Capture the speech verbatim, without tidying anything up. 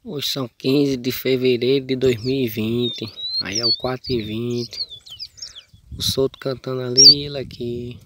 Hoje são quinze de fevereiro de dois mil e vinte. Aí é o quatro e vinte. O Souto cantando ali, ele aqui.